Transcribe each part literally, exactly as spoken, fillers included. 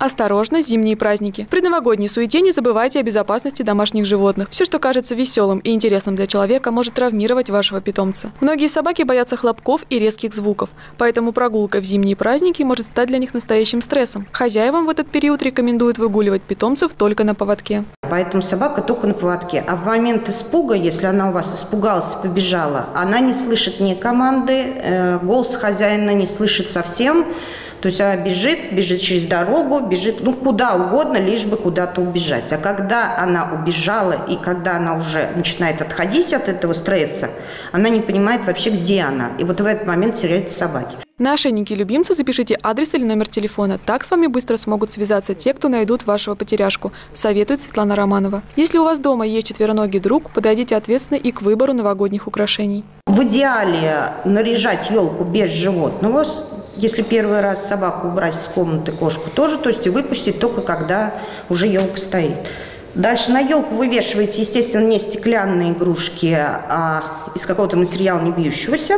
Осторожно, зимние праздники. В предновогодней суете не забывайте о безопасности домашних животных. Все, что кажется веселым и интересным для человека, может травмировать вашего питомца. Многие собаки боятся хлопков и резких звуков, поэтому прогулка в зимние праздники может стать для них настоящим стрессом. Хозяевам в этот период рекомендуют выгуливать питомцев только на поводке. Поэтому собака только на поводке. А в момент испуга, если она у вас испугалась и побежала, она не слышит ни команды, голос хозяина не слышит совсем. То есть она бежит, бежит через дорогу, бежит ну, куда угодно, лишь бы куда-то убежать. А когда она убежала и когда она уже начинает отходить от этого стресса, она не понимает вообще, где она. И вот в этот момент теряются собаки. На ошейнике любимца запишите адрес или номер телефона. Так с вами быстро смогут связаться те, кто найдут вашего потеряшку, советует Светлана Романова. Если у вас дома есть четвероногий друг, подойдите ответственно и к выбору новогодних украшений. В идеале наряжать елку без животного. Если первый раз собаку убрать из комнаты, кошку тоже, то есть и выпустить только когда уже елка стоит. Дальше на елку вывешиваете, естественно, не стеклянные игрушки, а из какого-то материала не бьющегося.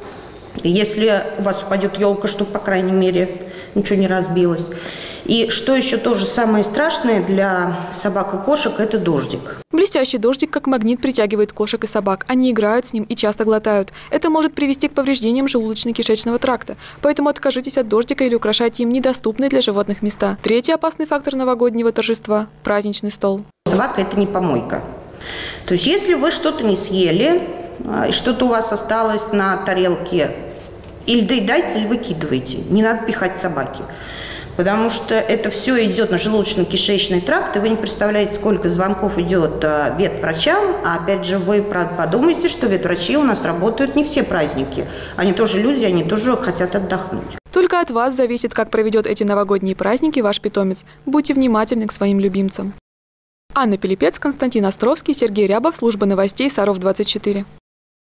Если у вас упадет елка, чтобы, по крайней мере, ничего не разбилось. И что еще тоже самое страшное для собак и кошек – это дождик. Блестящий дождик, как магнит, притягивает кошек и собак. Они играют с ним и часто глотают. Это может привести к повреждениям желудочно-кишечного тракта. Поэтому откажитесь от дождика или украшайте им недоступные для животных места. Третий опасный фактор новогоднего торжества – праздничный стол. Собака – это не помойка. То есть если вы что-то не съели, и что-то у вас осталось на тарелке, или доедайте, или выкидывайте. Не надо пихать собаки. Потому что это все идет на желудочно-кишечный тракт, и вы не представляете, сколько звонков идет ветврачам. А опять же, вы подумайте, что ветврачи у нас работают не все праздники. Они тоже люди, они тоже хотят отдохнуть. Только от вас зависит, как проведет эти новогодние праздники ваш питомец. Будьте внимательны к своим любимцам. Анна Пилипец, Константин Островский, Сергей Рябов, служба новостей Саров двадцать четыре.